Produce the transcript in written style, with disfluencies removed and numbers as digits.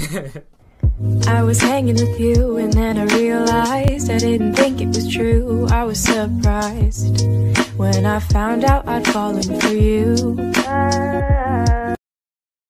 I was hanging with you and then I realized I didn't think it was true. I was surprised when I found out I'd fallen for you.